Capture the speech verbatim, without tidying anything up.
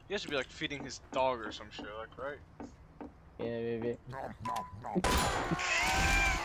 He has to be like feeding his dog or some shit, like, right? Yeah, maybe.